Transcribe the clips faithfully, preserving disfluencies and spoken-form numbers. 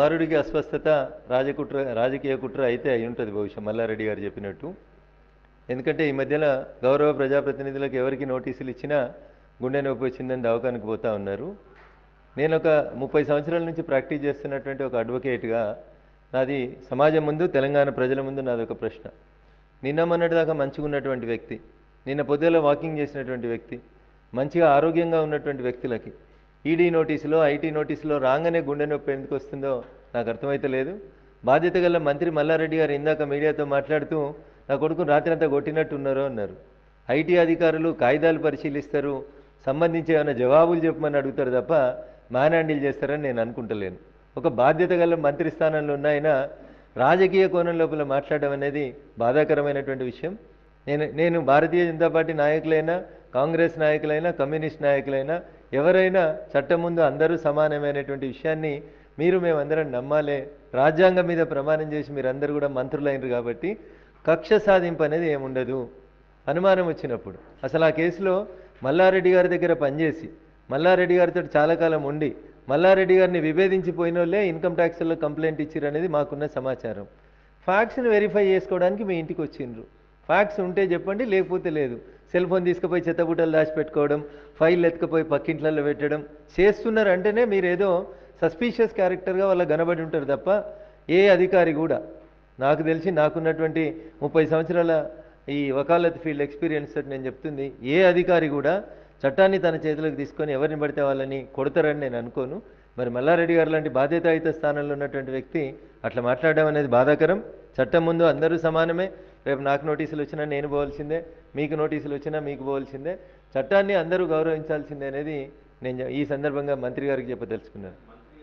కుమారుడికి అస్వస్థత రాజకుట్ర రాజకీయ కుట్ర అయితే అయి ఉంటుంది బహుశా మల్లారెడ్డి గారు చెప్పినట్టు. ఎందుకంటే ఈ మధ్యన గౌరవ ప్రజాప్రతినిధులకు ఎవరికి నోటీసులు ఇచ్చినా గుండె నొప్పి వచ్చిందని దవాఖానకు పోతా ఉన్నారు. నేను ఒక ముప్పై సంవత్సరాల నుంచి ప్రాక్టీస్ చేస్తున్నటువంటి ఒక అడ్వకేట్గా నాది సమాజం ముందు, తెలంగాణ ప్రజల ముందు నాది ఒక ప్రశ్న. నిన్న మొన్నటి దాకా మంచిగా ఉన్నటువంటి వ్యక్తి, నిన్న పొద్దుల వాకింగ్ చేసినటువంటి వ్యక్తి, మంచిగా ఆరోగ్యంగా ఉన్నటువంటి వ్యక్తులకి ఈడీ నోటీసులో ఐటీ నోటీసులో రాగానే గుండె నొప్పి ఎందుకు వస్తుందో నాకు అర్థమైతే లేదు. బాధ్యత గల మంత్రి మల్లారెడ్డి గారు ఇందాక మీడియాతో మాట్లాడుతూ నా కొడుకును రాత్రి అంతా కొట్టినట్టు ఉన్నారో అన్నారు. ఐటీ అధికారులు కాగితాలు పరిశీలిస్తారు, సంబంధించి ఏమైనా జవాబులు చెప్పమని అడుగుతారు తప్ప మ్యాన్ హ్యాండిల్ చేస్తారని నేను అనుకుంటలేను. ఒక బాధ్యత గల మంత్రి స్థానంలో ఉన్న ఆయన రాజకీయ కోణం లోపల మాట్లాడడం అనేది బాధాకరమైనటువంటి విషయం. నేను నేను భారతీయ జనతా పార్టీ నాయకులైనా, కాంగ్రెస్ నాయకులైనా, కమ్యూనిస్ట్ నాయకులైనా ఎవరైనా చట్టం ముందు అందరూ సమానమైనటువంటి విషయాన్ని మీరు మేమందరం నమ్మాలే. రాజ్యాంగం మీద ప్రమాణం చేసి మీరందరూ కూడా మంత్రులైనరు కాబట్టి కక్ష సాధింపు అనేది ఏముండదు. అనుమానం వచ్చినప్పుడు అసలు ఆ కేసులో మల్లారెడ్డి గారి దగ్గర పనిచేసి మల్లారెడ్డి గారితో చాలా కాలం ఉండి మల్లారెడ్డి గారిని విభేదించిపోయిన వాళ్ళే ఇన్కమ్ ట్యాక్స్లో కంప్లైంట్ ఇచ్చారు అనేది మాకున్న సమాచారం. ఫ్యాక్ట్స్ని వెరిఫై చేసుకోవడానికి మీ ఇంటికి వచ్చిండ్రు. ఫ్యాక్ట్స్ ఉంటే చెప్పండి, లేకపోతే లేదు. సెల్ ఫోన్ తీసుకుపోయి చెత్తబుట్టలు దాచిపెట్టుకోవడం, ఫైల్ ఎత్తుకుపోయి పక్కింట్లలో పెట్టడం చేస్తున్నారు అంటేనే మీరు ఏదో సస్పీషియస్ క్యారెక్టర్గా వాళ్ళ కనబడి ఉంటారు తప్ప ఏ అధికారి కూడా, నాకు తెలిసి నాకున్నటువంటి ముప్పై సంవత్సరాల ఈ వకాలత్ ఫీల్డ్ ఎక్స్పీరియన్స్ తోటి నేను చెప్తుంది, ఏ అధికారి కూడా చట్టాన్ని తన చేతులకు తీసుకొని ఎవరిని పడితే వాళ్ళని కొడతారని నేను అనుకోను. మరి మల్లారెడ్డి గారు లాంటి బాధ్యతాయుత స్థానంలో ఉన్నటువంటి వ్యక్తి అట్లా మాట్లాడడం అనేది బాధాకరం. చట్టం ముందు అందరూ సమానమే. రేపు నాకు నోటీసులు వచ్చినా నేను పోవాల్సిందే, మీకు నోటీసులు వచ్చినా మీకు పోవాల్సిందే. చట్టాన్ని అందరూ గౌరవించాల్సిందే అనేది నేను ఈ సందర్భంగా మంత్రి గారికి చెప్పదలుచుకున్నాను.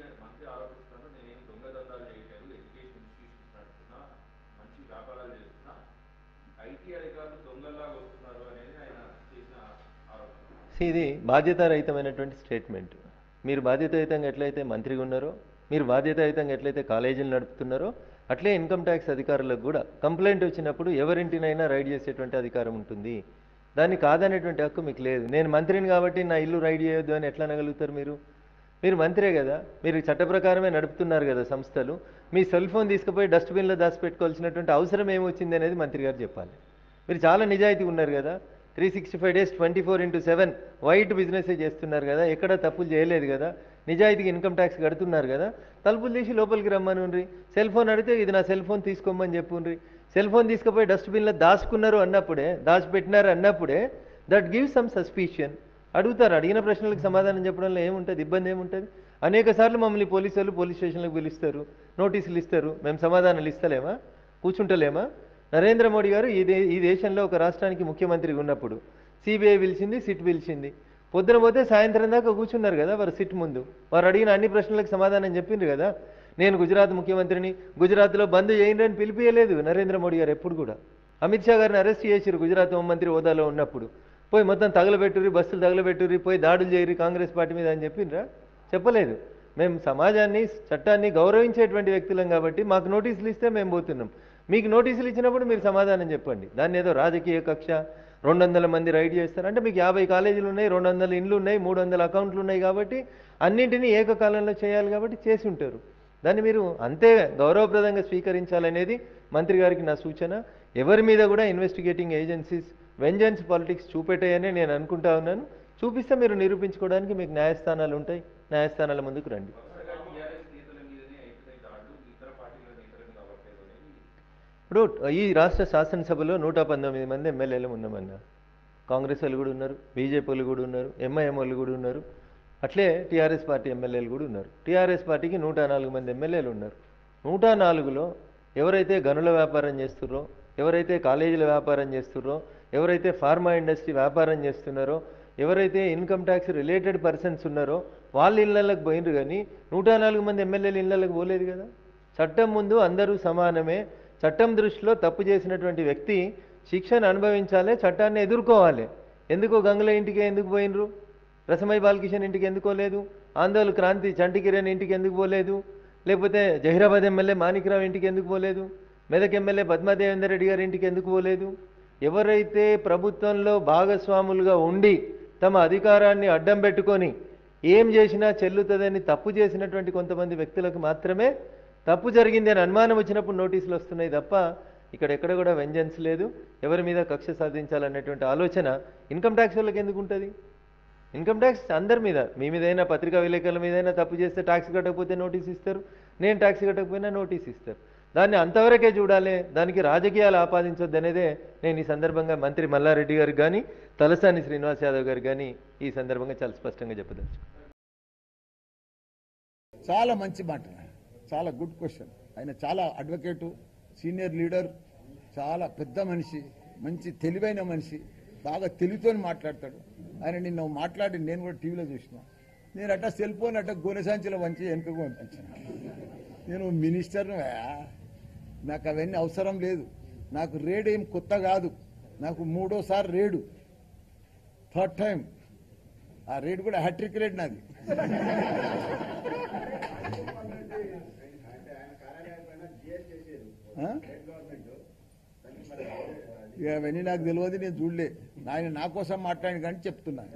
ఇది బాధ్యతారహితమైనటువంటి స్టేట్మెంట్. మీరు బాధ్యతాయుతంగా ఎట్లయితే మంత్రిగా ఉన్నారో, మీరు బాధ్యతాయుతంగా ఎట్లయితే కాలేజీలు నడుపుతున్నారో, అట్లే ఇన్కమ్ ట్యాక్స్ అధికారులకు కూడా కంప్లైంట్ వచ్చినప్పుడు ఎవరింటినైనా రైడ్ చేసేటువంటి అధికారం ఉంటుంది. దాన్ని కాదనేటువంటి హక్కు మీకు లేదు. నేను మంత్రిని కాబట్టి నా ఇల్లు రైడ్ చేయొద్దు అని ఎట్లా అనగలుగుతారు మీరు? మీరు మంత్రే కదా, మీరు చట్ట ప్రకారమే నడుపుతున్నారు కదా సంస్థలు. మీ సెల్ ఫోన్ తీసుకుపోయి డస్ట్బిన్లో దాచిపెట్టుకోవాల్సినటువంటి అవసరం ఏమొచ్చింది అనేది మంత్రి గారు చెప్పాలి. మీరు చాలా నిజాయితీ ఉన్నారు కదా, three sixty five days twenty four into seven white business చేస్తున్నారు కదా, ఎక్కడ తప్పులు చేయలేదు కదా, నిజాయితీకి ఇన్కమ్ ట్యాక్స్ కడుతున్నారు కదా, తలుపులు తీసి లోపలికి రమ్మనుండ్రి. సెల్ ఫోన్ అడిగితే ఇది నా సెల్ ఫోన్ తీసుకోమని చెప్పుండ్రి. సెల్ ఫోన్ తీసుకుపోయి డస్ట్బిన్లో దాచుకున్నారు అన్నప్పుడే, దాచిపెట్టినారు అన్నప్పుడే దట్ గివ్స్ సమ్ సస్పిషన్. అడుగుతారు, అడిగిన ప్రశ్నలకు సమాధానం చెప్పడంలో ఏముంటుంది, ఇబ్బంది ఏముంటుంది? అనేక సార్లు మమ్మల్ని పోలీసు వాళ్ళు పోలీస్ స్టేషన్లకు పిలుస్తారు, నోటీసులు ఇస్తారు, మేము సమాధానాలు ఇస్తలేమా, కూర్చుంటలేమా? నరేంద్ర మోడీ గారు ఈ దే ఈ దేశంలో ఒక రాష్ట్రానికి ముఖ్యమంత్రిగా ఉన్నప్పుడు సిబిఐ పిలిచింది, సిట్ పిలిచింది. పొద్దున పోతే సాయంత్రం దాకా కూర్చున్నారు కదా వారు సిట్ ముందు. వారు అడిగిన అన్ని ప్రశ్నలకు సమాధానం చెప్పిండ్రు కదా. నేను గుజరాత్ ముఖ్యమంత్రిని, గుజరాత్లో బంద్ చేయండి అని పిలిపియలేదు నరేంద్ర మోడీ గారు ఎప్పుడు కూడా. అమిత్ షా గారిని అరెస్ట్ చేసిరు గుజరాత్ హోంమంత్రి హోదాలో ఉన్నప్పుడు. పోయి మొత్తం తగలబెట్టుర్రి, బస్సులు తగలబెట్టుర్రి, పోయి దాడులు చేయరు కాంగ్రెస్ పార్టీ మీద అని చెప్పిండ్రా? చెప్పలేదు. మేము సమాజాన్ని, చట్టాన్ని గౌరవించేటువంటి వ్యక్తులం కాబట్టి మాకు నోటీసులు ఇస్తే మేము పోతున్నాం. మీకు నోటీసులు ఇచ్చినప్పుడు మీరు సమాధానం చెప్పండి. దాన్ని ఏదో రాజకీయ కక్ష, రెండు వందల మంది రైడ్ చేస్తారంటే మీకు యాభై కాలేజీలు ఉన్నాయి, రెండు వందల ఇండ్లు ఉన్నాయి, మూడు వందల అకౌంట్లు ఉన్నాయి కాబట్టి అన్నింటినీ ఏకకాలంలో చేయాలి కాబట్టి చేసి ఉంటారు. దాన్ని మీరు అంతే గౌరవప్రదంగా స్వీకరించాలనేది మంత్రి గారికి నా సూచన. ఎవరి మీద కూడా ఇన్వెస్టిగేటింగ్ ఏజెన్సీస్ వెంజెన్స్ పాలిటిక్స్ చూపెట్టాయని నేను అనుకుంటా ఉన్నాను. చూపిస్తే మీరు నిరూపించుకోవడానికి మీకు న్యాయస్థానాలు ఉంటాయి, న్యాయస్థానాల ముందుకు రండి. ఇప్పుడు ఈ రాష్ట్ర శాసనసభలో నూట పంతొమ్మిది మంది ఎమ్మెల్యేలు ఉన్నామన్నా. కాంగ్రెస్ వాళ్ళు కూడా ఉన్నారు, బీజేపీ వాళ్ళు కూడా ఉన్నారు, ఎంఐఎం వాళ్ళు కూడా ఉన్నారు, అట్లే టీఆర్ఎస్ పార్టీ ఎమ్మెల్యేలు కూడా ఉన్నారు. టీఆర్ఎస్ పార్టీకి నూట నాలుగు మంది ఎమ్మెల్యేలు ఉన్నారు. నూట నాలుగులో ఎవరైతే గనుల వ్యాపారం చేస్తున్నారో, ఎవరైతే కాలేజీల వ్యాపారం చేస్తున్నారో, ఎవరైతే ఫార్మా ఇండస్ట్రీ వ్యాపారం చేస్తున్నారో, ఎవరైతే ఇన్కమ్ ట్యాక్స్ రిలేటెడ్ పర్సన్స్ ఉన్నారో వాళ్ళ ఇళ్లలకు పోయినరు. కానీ నూట నాలుగు మంది ఎమ్మెల్యేలు ఇళ్లకు పోలేదు కదా. చట్టం ముందు అందరూ సమానమే. చట్టం దృష్టిలో తప్పు చేసినటువంటి వ్యక్తి శిక్షను అనుభవించాలి, చట్టాన్ని ఎదుర్కోవాలి. ఎందుకు గంగుల ఇంటికి ఎందుకు పోయినరు? రసమై బాలకిషన్ ఇంటికి ఎందుకు పోలేదు? ఆందోళన క్రాంతి చంటి కిరణ్ ఇంటికి ఎందుకు పోలేదు? లేకపోతే జహీరాబాద్ ఎమ్మెల్యే మాణిక్రావు ఇంటికి ఎందుకు పోలేదు? మెదక్ ఎమ్మెల్యే పద్మాదేవేందర్ రెడ్డి గారి ఇంటికి ఎందుకు పోలేదు? ఎవరైతే ప్రభుత్వంలో భాగస్వాములుగా ఉండి తమ అధికారాన్ని అడ్డం పెట్టుకొని ఏం చేసినా చెల్లుతుందని తప్పు చేసినటువంటి కొంతమంది వ్యక్తులకు మాత్రమే తప్పు జరిగింది అని అనుమానం వచ్చినప్పుడు నోటీసులు వస్తున్నాయి తప్ప ఇక్కడ ఎక్కడ కూడా వెంజెన్స్ లేదు, ఎవరి మీద కక్ష సాధించాలనేటువంటి ఆలోచన ఇన్కమ్ ట్యాక్స్ వాళ్ళకి ఎందుకు ఉంటుంది? ఇన్కమ్ ట్యాక్స్ అందరి మీద, మీ మీదైనా పత్రికా విలేకరుల మీదైనా తప్పు చేస్తే ట్యాక్స్ కట్టకపోతే నోటీస్ ఇస్తారు, నేను ట్యాక్స్ కట్టకపోయినా నోటీస్ ఇస్తారు. దాన్ని అంతవరకే చూడాలి, దానికి రాజకీయాలు ఆపాదించొద్దు అనేదే నేను ఈ సందర్భంగా మంత్రి మల్లారెడ్డి గారికి కానీ తలసాని శ్రీనివాస్ యాదవ్ గారు కానీ ఈ సందర్భంగా చాలా స్పష్టంగా చెప్పదలుచు. చాలా మంచి మాట, చాలా గుడ్ క్వశ్చన్. ఆయన చాలా అడ్వకేటు, సీనియర్ లీడర్, చాలా పెద్ద మనిషి, మంచి తెలివైన మనిషి, బాగా తెలివితో మాట్లాడతాడు. ఆయన నిన్న మాట్లాడి నేను కూడా టీవీలో చూసిన. నేను అట్ట సెల్ ఫోన్ అట్ట గోనె సంచిలో వంచి వెనుకకు పంపించాను. నేను మినిస్టర్ను, నాకు అవన్నీ అవసరం లేదు. నాకు రేడు ఏం కొత్త కాదు, నాకు మూడోసారి రేడు, థర్డ్ టైం. ఆ రేడు కూడా హ్యాట్రిక్ రేడ్ నాది. అవన్నీ నాకు తెలియదు, నేను చూడలే. ఆయన నా కోసం మాట్లాడి కానీ చెప్తున్నాను.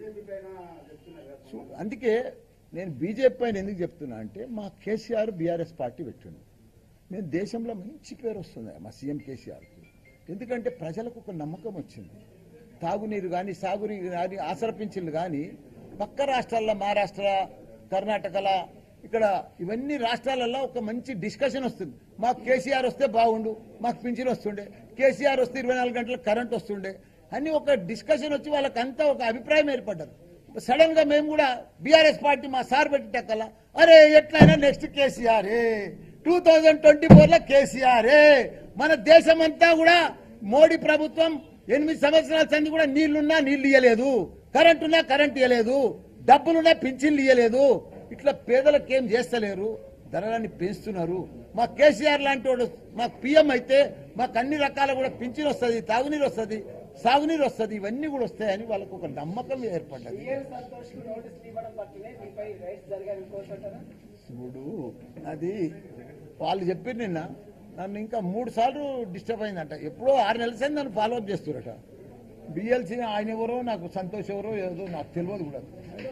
అందుకే నేను బీజేపీ పైన ఎందుకు చెప్తున్నా అంటే, మా కేసీఆర్ బీఆర్ఎస్ పార్టీ పెట్టిండు. నేను దేశంలో మంచి పేరు వస్తుంది మా సీఎం కేసీఆర్కి. ఎందుకంటే ప్రజలకు ఒక నమ్మకం వచ్చింది. తాగునీరు కానీ, సాగునీరు కానీ, ఆసరా పింఛన్లు కానీ పక్క రాష్ట్రాల్లో, మహారాష్ట్ర, కర్ణాటకలో, ఇక్కడ ఇవన్నీ రాష్ట్రాలలో ఒక మంచి డిస్కషన్ వస్తుంది. మాకు కేసీఆర్ వస్తే బాగుండు, మాకు పింఛన్ వస్తుండే, కేసీఆర్ వస్తే ఇరవై నాలుగు గంటలకు కరెంట్ వస్తుండే అని ఒక డిస్కషన్ వచ్చి వాళ్ళకంతా ఒక అభిప్రాయం ఏర్పడ్డది. సడన్ గా మేము కూడా బీఆర్ఎస్ పార్టీ మా సార్ పెట్టేకల్లా, అరే ఎట్లయినా నెక్స్ట్ కేసీఆరే, టూ థౌజండ్ ట్వంటీ ఫోర్ లో కేసీఆరే. మన దేశమంతా కూడా మోడీ ప్రభుత్వం ఎనిమిది సంవత్సరాల సంది కూడా నీళ్లున్నా నీళ్లు ఇయ్యలేదు, కరెంట్ ఉన్నా కరెంట్ ఇయ్యలేదు, డబ్బులున్నా పింఛన్లు ఇయ్యలేదు. ఇట్లా పేదలకు ఏం చేస్తలేరు, ధరలన్నీ పెంచుతున్నారు. మా కేసీఆర్ లాంటి వాడు మాకు పీఎం అయితే మాకు అన్ని రకాల కూడా పింఛన్ వస్తుంది, తాగునీరు వస్తుంది, సాగునీరు వస్తుంది, ఇవన్నీ కూడా వస్తాయని వాళ్ళకు ఒక నమ్మకం ఏర్పడ్డది. చూడు, అది వాళ్ళు చెప్పారు నిన్న, నన్ను ఇంకా మూడు సార్లు డిస్టర్బ్ అయిందంట. ఎప్పుడో ఆరు నెలల సేపు నన్ను ఫాలో అప్ చేస్తున్నారట. బిఎల్సీ ఆయన ఎవరో, నాకు సంతోష్ ఎవరో ఏదో నాకు తెలియదు కూడా.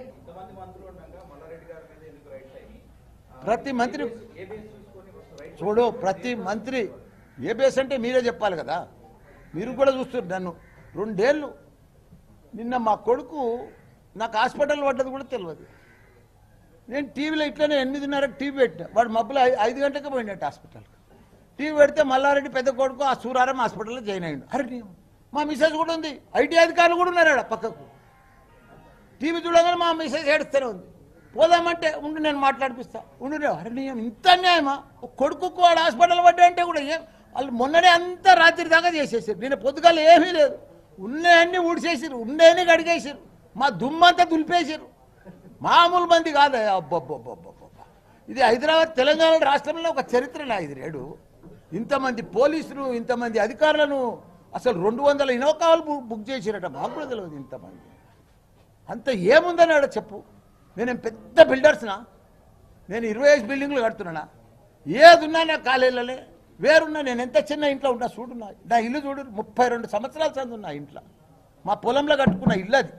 ప్రతి మంత్రి చూడు, ప్రతి మంత్రి ఏబిఎస్ అంటే మీరే చెప్పాలి కదా. మీరు కూడా చూస్తారు నన్ను రెండేళ్ళు. నిన్న మా కొడుకు నాకు హాస్పిటల్ పడ్డది కూడా తెలియదు. నేను టీవీలో ఇట్లనే ఎనిమిదిన్నరకు టీవీ పెట్టినా, వాడు మబ్బులు ఐదు గంటలకే పోయినట్టు హాస్పిటల్కి. టీవీ పెడితే మల్లారెడ్డి పెద్ద కొడుకు ఆ సూరారం హాస్పిటల్లో జాయిన్ అయ్యాడు. అరే మా మిసేజ్ కూడా ఉంది, ఐటీ అధికారులు కూడా ఉన్నారు ఆడ పక్కకు. టీవీ చూడగానే మా మిసేజ్ ఏడుస్తూనే ఉంది. పోదామంటే ఉండి నేను మాట్లాడిపిస్తా, ఉండు. అరే నేను ఇంత అన్యాయమా, కొడుకు వాడు హాస్పిటల్ పడ్డా అంటే కూడా ఏం, వాళ్ళు మొన్ననే అంతా రాత్రి దాకా చేసేసారు. నేను పొద్దుగాల ఏమీ లేదు, ఉన్నాయన్నీ ఊడిసేసారు, ఉండేని గడిగేసారు, మా దుమ్మంతా దులిపేసారు. మామూలు మంది కాదు. అబ్బబ్బబ్బబ్బబ్బ, ఇది హైదరాబాద్ తెలంగాణ రాష్ట్రంలో ఒక చరిత్ర నా ఇది. రేడు ఇంతమంది పోలీసులు, ఇంతమంది అధికారులను, అసలు రెండు వందల ఇనోకాలు బుక్ చేసిరట. మాకు కూడా తెలియదు ఇంతమంది. అంత ఏముందన్నాడు చెప్పు. నేనేం పెద్ద బిల్డర్స్నా? నేను ఇరవై ఐదు బిల్డింగ్లు కడుతున్నానా? ఏదున్నా నా కాలేజీలనే వేరున్నా. నేను ఎంత చిన్న ఇంట్లో ఉన్నా చూడున్నా, నా ఇల్లు చూడు, ముప్పై రెండు సంవత్సరాల సంది ఉన్నా ఇంట్లో. మా పొలంలో కట్టుకున్న ఇల్లు అది.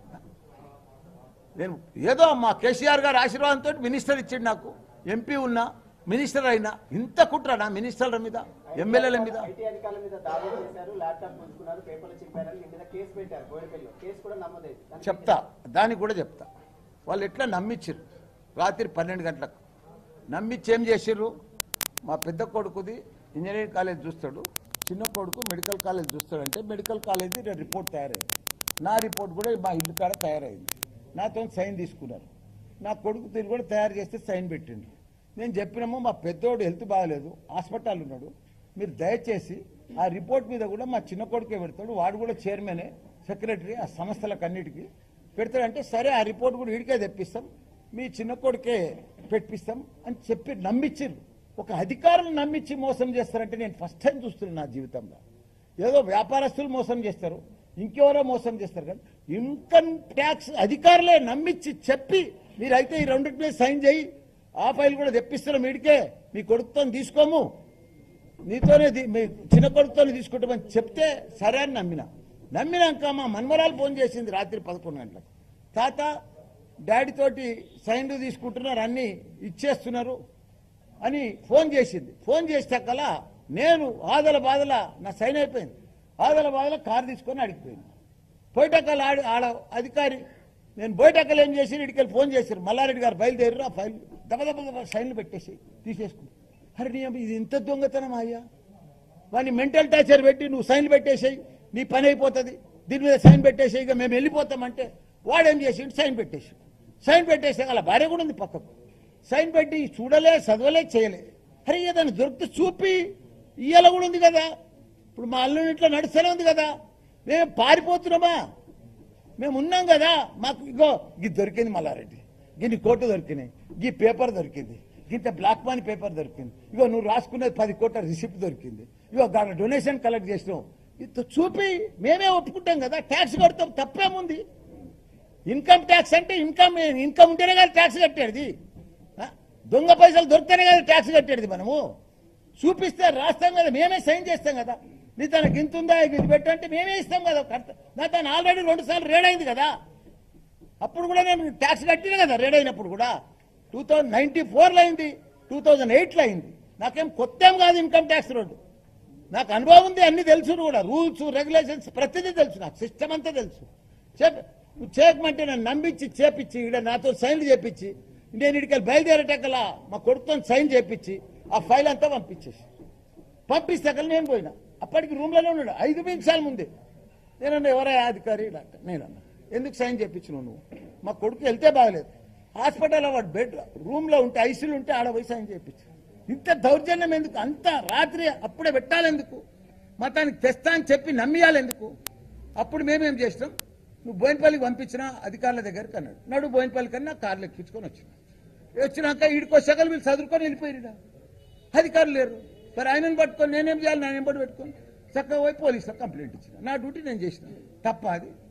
నేను ఏదో మా కేసీఆర్ గారి ఆశీర్వాదంతో మినిస్టర్ ఇచ్చాడు నాకు, ఎంపీ ఉన్నా, మినిస్టర్ అయినా. ఇంత కుట్రనా మినిస్టర్ల మీద, ఎమ్మెల్యేల మీద? చెప్తా, దానికి కూడా చెప్తా. వాళ్ళు ఎట్లా నమ్మించారు రాత్రి పన్నెండు గంటలకు. నమ్మించి ఏం చేసారు, మా పెద్ద కొడుకుది ఇంజనీరింగ్ కాలేజ్ చూస్తాడు, చిన్న కొడుకు మెడికల్ కాలేజ్ చూస్తాడంటే మెడికల్ కాలేజీ రిపోర్ట్ తయారైంది. నా రిపోర్ట్ కూడా మా ఇల్లు కాడ తయారైంది. నాతో సైన్ తీసుకున్నారు. నా కొడుకు తిరిగి కూడా తయారు చేస్తే సైన్ పెట్టిండు. నేను చెప్పినాము, మా పెద్దోడు హెల్త్ బాగాలేదు, హాస్పిటల్ ఉన్నాడు, మీరు దయచేసి ఆ రిపోర్ట్ మీద కూడా మా చిన్న కొడుకే పెడతాడు, వాడు కూడా చైర్మనే, సెక్రటరీ ఆ సంస్థలకు అన్నిటికీ పెడతాడంటే, సరే ఆ రిపోర్ట్ కూడా వీడికే తెప్పిస్తాం, మీ చిన్న కొడుకే పెట్టిస్తాం అని చెప్పి నమ్మించారు. ఒక అధికారులు నమ్మించి మోసం చేస్తారంటే నేను ఫస్ట్ టైం చూస్తున్నాను నా జీవితంలో. ఏదో వ్యాపారస్తులు మోసం చేస్తారు, ఇంకెవరో మోసం చేస్తారు, కానీ ఇన్కమ్ ట్యాక్స్ అధికారులే నమ్మించి చెప్పి మీరైతే ఈ రెండింటి మీద సైన్ చేయి, ఆ ఫైల్ కూడా తెప్పిస్తున్నాం వీడికే, మీ కొడుకుతో తీసుకోము, నీతోనే మీ చిన్న కొడుకుతోనే తీసుకుంటామని చెప్తే సరే అని నమ్మిన. నమ్మినాక మా మన్మరాలు ఫోన్ చేసింది రాత్రి పదకొండు గంటలకు, తాత డాడీ తోటి సైన్లు తీసుకుంటున్నారు, అన్ని ఇచ్చేస్తున్నారు అని ఫోన్ చేసింది. ఫోన్ చేసాకలా నేను ఆదల బాధల నా సైన్ అయిపోయింది. ఆదల బాధల కారు తీసుకొని అడిగిపోయింది. పోయిటక్కలు ఆడి ఆడ అధికారి నేను పోయిటక్కలు ఏం చేసి ఇడికెళ్ళి ఫోన్ చేశారు, మల్లారెడ్డి గారు బయలుదేరారు, ఆ ఫైల్ దెబ్బ దెబ్బ సైన్లు పెట్టేసి తీసేసుకుని. అరే నీ ఇది ఇంత దొంగతనం అయ్యా, వాడిని మెంటల్ టార్చర్ పెట్టి నువ్వు సైన్లు పెట్టేసేయి, నీ పని అయిపోతుంది, దీని మీద సైన్ పెట్టేసేయి, ఇక మేము వెళ్ళిపోతామంటే వాడేం చేసి సైన్ పెట్టేసి సైన్ పెట్టేసే అలా భార్య కూడా ఉంది పక్కకు. సైన్ పెట్టి చూడలే, చదవలే, చేయలే. అరే ఏదైనా దొరికితే చూపి ఇయ్యాల కూడా ఉంది కదా. ఇప్పుడు మా అల్లుని ఇట్లా నడుస్తూనే ఉంది కదా, మేము పారిపోతున్నామా? మేము ఉన్నాం కదా. మాకు ఇగో ఇది దొరికింది మల్లారెడ్డి, గిన్ని కోట్లు దొరికినాయి, గీ పేపర్ దొరికింది, గింత బ్లాక్ మనీ పేపర్ దొరికింది, ఇగో నువ్వు రాసుకునేది పది కోట్ల రిసిప్ట్ దొరికింది, ఇగో దాని డొనేషన్ కలెక్ట్ చేసినావు, ఇది చూపి మేమే ఒప్పుకుంటాం కదా. ట్యాక్స్ కడతాం, తప్పేముంది? ఇన్కమ్ ట్యాక్స్ అంటే ఇన్కమ్ ఇన్కమ్ ఉంటేనే కదా ట్యాక్స్ కట్టేది. దొంగ పైసలు దొరికితేనే కదా ట్యాక్స్ కట్టేది. మనము చూపిస్తే రాస్తాం కదా, మేమే సైన్ చేస్తాం కదా. నీ తనకి ఇంత ఉందా ఇది పెట్టంటే మేమే ఇస్తాం కదా. నా తను ఆల్రెడీ రెండు సార్లు రేడ్ అయింది కదా, అప్పుడు కూడా నేను ట్యాక్స్ కట్టిన కదా. రేడ్ అయినప్పుడు కూడా టూ థౌజండ్ నైన్టీ ఫోర్లో అయింది, టూ థౌజండ్ ఎయిట్లో అయింది. నాకేం కొత్త ఏం కాదు ఇన్కమ్ ట్యాక్స్ రోడ్డు, నాకు అనుభవం ఉంది, అన్ని తెలుసు కూడా, రూల్స్ రెగ్యులేషన్స్ ప్రతిదీ తెలుసు, నాకు సిస్టమ్ అంతా తెలుసు. చెప్ నువ్వు చేయకమంటే నన్ను నమ్మించి చేపించి ఇక్కడ నాతో సైన్లు చేపించి నేను ఇడికి బయలుదేరేటక్కలా మా కొడుకుతో సైన్ చేపించి ఆ ఫైల్ అంతా పంపించేసి పంపిస్తాక నేను పోయినా. అప్పటికి రూమ్లోనే ఉన్నాడు, ఐదు నిమిషాల ముందే. నేనన్నా ఎవరా అధికారి డాక్టర్, నేనన్నా ఎందుకు సైన్ చేయించినావు నువ్వు? మా కొడుకు వెళ్తే బాగలేదు, హాస్పిటల్లో వాడు బెడ్ రూమ్లో ఉంటే ఐసీలు ఉంటే ఆడ పోయి సైన్ చేయించు. ఇంత దౌర్జన్యం ఎందుకు? అంత రాత్రి అప్పుడే పెట్టాలెందుకు? మతానికి తెస్తా అని చెప్పి నమ్మియాలి ఎందుకు? అప్పుడు మేమేం చేసినాం, నువ్వు బోయినపల్లికి పంపించినా అధికారుల దగ్గరికి అన్నాడు. నడు బోయినపల్లి కన్నా కార్లు ఎక్కించుకొని వచ్చిన వచ్చినాక ఈడికో సగలు వీళ్ళు చదువుకొని వెళ్ళిపోయినా, అధికారులు లేరు. మరి ఆయనను పట్టుకొని నేనేం చేయాలి? నేను ఎంబడి పెట్టుకొని చక్కగా పోయి పోలీసులకు కంప్లైంట్ ఇచ్చిన. నా డ్యూటీ నేను చేసిన. తప్ప అది?